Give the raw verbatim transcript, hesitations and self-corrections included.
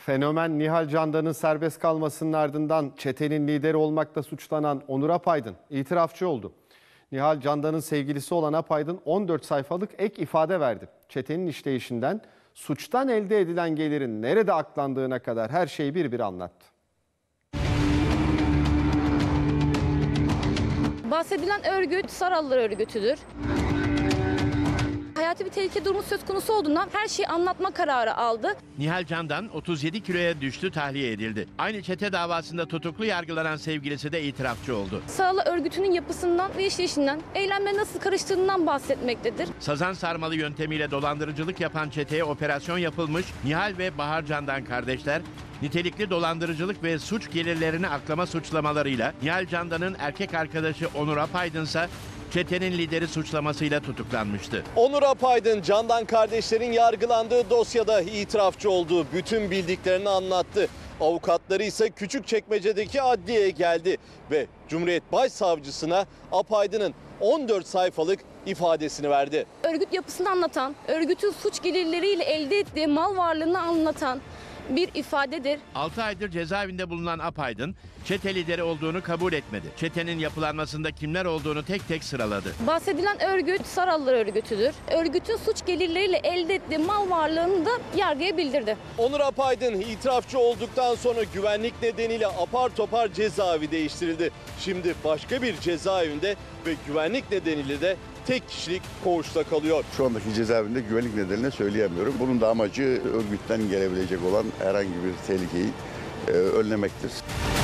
Fenomen Nihal Candan'ın serbest kalmasının ardından çetenin lideri olmakla suçlanan Onur Apaydın itirafçı oldu. Nihal Candan'ın sevgilisi olan Apaydın on dört sayfalık ek ifade verdi. Çetenin işleyişinden, suçtan elde edilen gelirin nerede aklandığına kadar her şeyi bir bir anlattı. Bahsedilen örgüt Sarallar örgütüdür. Hayati bir tehlike durumu söz konusu olduğundan her şeyi anlatma kararı aldı. Nihal Candan otuz yedi kiloya düştü, tahliye edildi. Aynı çete davasında tutuklu yargılanan sevgilisi de itirafçı oldu. Sarallar örgütünün yapısından ve işleyişinden, eylemle nasıl karıştığından bahsetmektedir. Sazan sarmalı yöntemiyle dolandırıcılık yapan çeteye operasyon yapılmış. Nihal ve Bahar Candan kardeşler nitelikli dolandırıcılık ve suç gelirlerini aklama suçlamalarıyla, Nihal Candan'ın erkek arkadaşı Onur Apaydın ise çetenin lideri suçlamasıyla tutuklanmıştı. Onur Apaydın, Candan kardeşlerin yargılandığı dosyada itirafçı oldu. Bütün bildiklerini anlattı. Avukatları ise Küçükçekmece'deki adliyeye geldi ve Cumhuriyet Başsavcısına Apaydın'ın on dört sayfalık ifadesini verdi. Örgüt yapısını anlatan, örgütün suç gelirleriyle elde ettiği mal varlığını anlatan bir ifadedir. altı aydır cezaevinde bulunan Apaydın, çete lideri olduğunu kabul etmedi. Çetenin yapılanmasında kimler olduğunu tek tek sıraladı. Bahsedilen örgüt Sarallar örgütüdür. Örgütün suç gelirleriyle elde ettiği mal varlığını da yargıya bildirdi. Onur Apaydın itirafçı olduktan sonra güvenlik nedeniyle apar topar cezaevi değiştirildi. Şimdi başka bir cezaevinde ve güvenlik nedeniyle de tek kişilik koğuşta kalıyor. Şu andaki cezaevinde güvenlik nedeniyle söyleyemiyorum. Bunun da amacı örgütten gelebilecek olan herhangi bir tehlikeyi e, önlemektir.